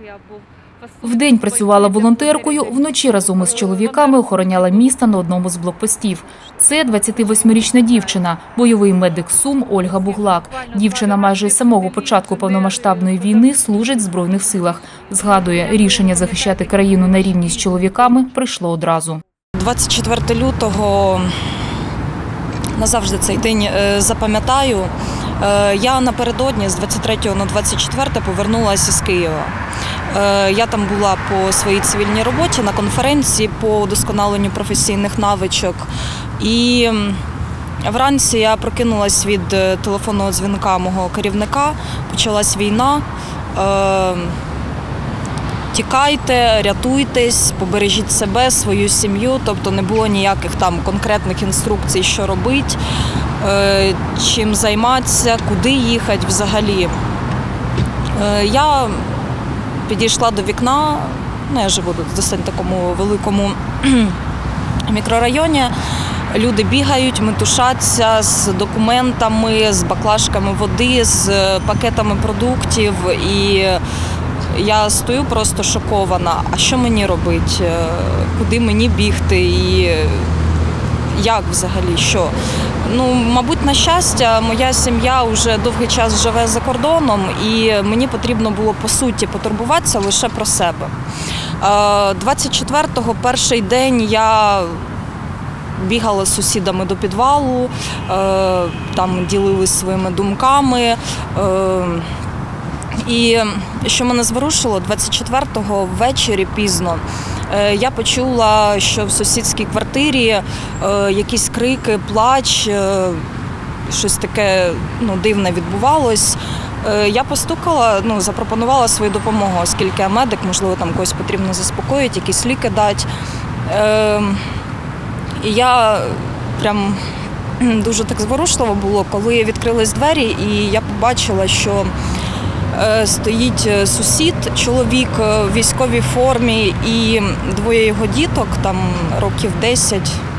Вдень працювала волонтеркою, вночі разом із чоловіками охороняла місто на одному з блокпостів. Це 28-річна дівчина, бойовий медик Сум Ольга Буглак. Дівчина майже з самого початку повномасштабної війни служить в Збройних силах. Згадує, рішення захищати країну на рівні з чоловіками прийшло одразу. 24 лютого назавжди цей день запам'ятаю. Я напередодні з 23 на 24 повернулася з Києва. Я там була по своїй цивільній роботі на конференції по удосконаленню професійних навичок. І вранці я прокинулась від телефонного дзвінка мого керівника. Почалась війна. Тікайте, рятуйтесь, побережіть себе, свою сім'ю. Тобто не було ніяких там конкретних інструкцій, що робити, чим займатися, куди їхати взагалі. Я підійшла до вікна, я живу в досить такому великому мікрорайоні. Люди бігають, метушаться з документами, з баклажками води, з пакетами продуктів. І я стою просто шокована. А що мені робити? Куди мені бігти? І як взагалі? Що? Мабуть, на щастя, моя сім'я вже довгий час живе за кордоном, і мені потрібно було, по суті, потурбуватися лише про себе. 24-го, перший день, я бігала з сусідами до підвалу, там ділились своїми думками. І що мене зворушило, 24-го ввечері пізно я почула, що в сусідській квартирі якісь крики, плач, щось таке дивне відбувалось. Я постукала, запропонувала свою допомогу, оскільки я медик, можливо, там когось потрібно заспокоїти, якісь ліки дати. І я прям дуже так зворушливо було, коли відкрились двері, і я побачила, що стоїть сусід, чоловік в військовій формі і двоє його діток, там років 10.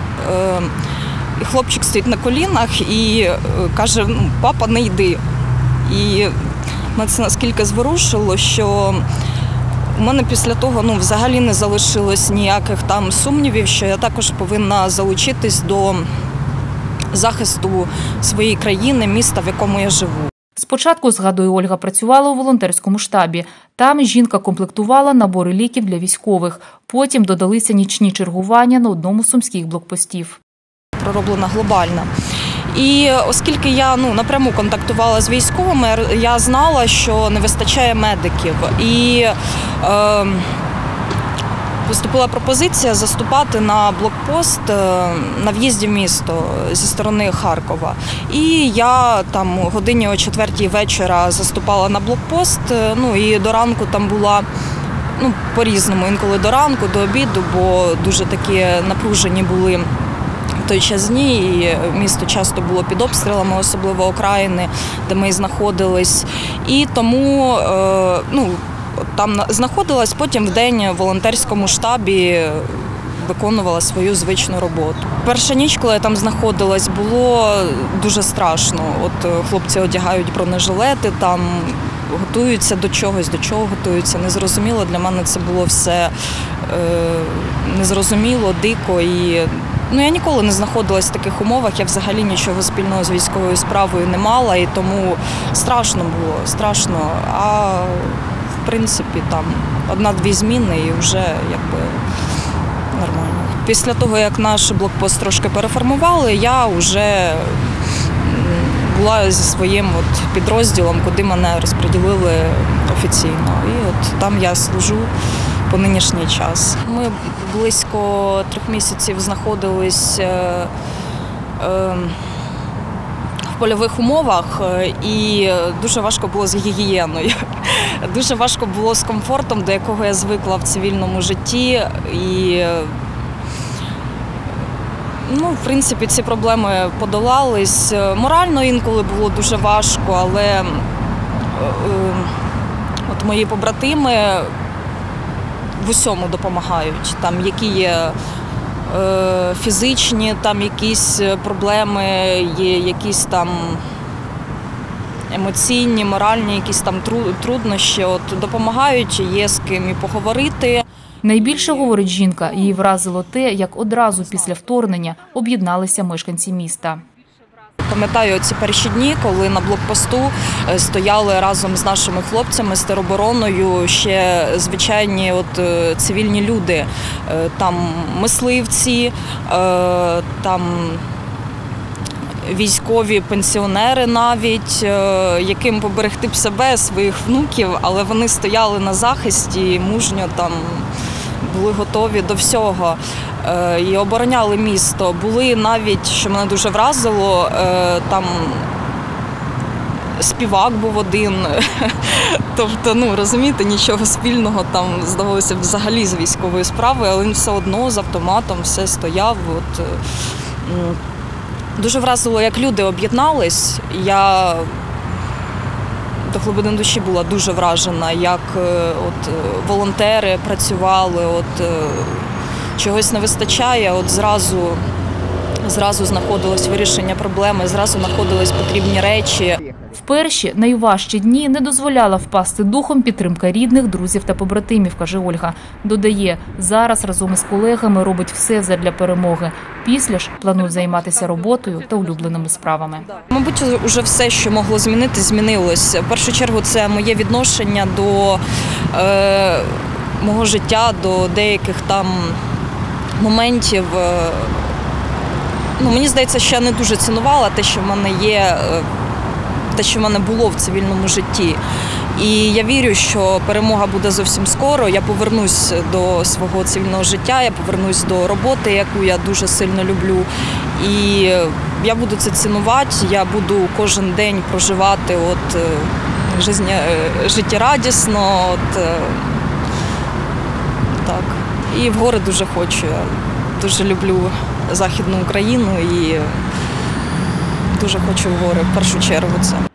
І хлопчик стоїть на колінах і каже: "Папа, не йди". І мене це наскільки зворушило, що у мене після того взагалі не залишилось ніяких там сумнівів, що я також повинна залучитись до захисту своєї країни, міста, в якому я живу. Спочатку, згадує Ольга, працювала у волонтерському штабі. Там жінка комплектувала набори ліків для військових. Потім додалися нічні чергування на одному з сумських блокпостів. Пророблена глобально. І оскільки я напряму контактувала з військовими, я знала, що не вистачає медиків. І поступила пропозиція заступати на блокпост на в'їзді в місто зі сторони Харкова. І я там годині о 4-й вечора заступала на блокпост, і до ранку там була, по-різному, інколи до ранку, до обіду, бо дуже такі напружені були в той час дні, і місто часто було під обстрілами, особливо окраїни, де ми знаходились. І тому, там знаходилась, потім вдень в волонтерському штабі виконувала свою звичну роботу. Перша ніч, коли я там знаходилась, було дуже страшно. От хлопці одягають бронежилети, там готуються до чогось, до чого готуються. Незрозуміло, для мене це було все незрозуміло, дико. І я ніколи не знаходилась в таких умовах, я взагалі нічого спільного з військовою справою не мала, і тому страшно було, страшно. А в принципі, там 1-2 зміни і вже нормально. Після того, як наш блокпост трошки переформували, я вже була зі своїм підрозділом, куди мене розподілили офіційно. І там я служу по нинішній час. Ми близько 3 місяців знаходились в польових умовах, і дуже важко було з гігієною. Дуже важко було з комфортом, до якого я звикла в цивільному житті. І, в принципі, ці проблеми подолались. Морально інколи було дуже важко, але мої побратими в усьому допомагають. Там які є фізичні, там якісь проблеми, є якісь там емоційні, моральні якісь там труднощі. От допомагають, є з ким і поговорити. Найбільше, говорить жінка, її вразило те, як одразу після вторгнення об'єдналися мешканці міста. Пам'ятаю ці перші дні, коли на блокпосту стояли разом з нашими хлопцями, з теробороною, ще звичайні цивільні люди, там мисливці, там військові пенсіонери навіть, яким поберегти б себе, своїх внуків, але вони стояли на захисті, мужньо там були готові до всього і обороняли місто. Були навіть, що мене дуже вразило, там співак був один, тобто, розумієте, нічого спільного там, здавалося, взагалі з військовою справою, але він все одно з автоматом все стояв. Дуже вразило, як люди об'єднались. Я до глибини душі була дуже вражена, як волонтери працювали, чогось не вистачає, зразу знаходилось вирішення проблеми, зразу знаходились потрібні речі. В перші, найважчі дні не дозволяла впасти духом підтримка рідних, друзів та побратимів, каже Ольга. Додає, зараз разом із колегами робить все задля перемоги. Після ж планує займатися роботою та улюбленими справами. Мабуть, уже все, що могло змінити, змінилось. В першу чергу це моє відношення до мого життя, до деяких там моментів. Мені здається, що я не дуже цінувала те, що в мене є, те, що в мене було в цивільному житті. І я вірю, що перемога буде зовсім скоро. Я повернусь до свого цивільного життя, я повернусь до роботи, яку я дуже сильно люблю. І я буду це цінувати, я буду кожен день проживати життєрадісно. Так. І в гори дуже хочу. Я дуже люблю Західну Україну і дуже хочу в гори в першу чергу це.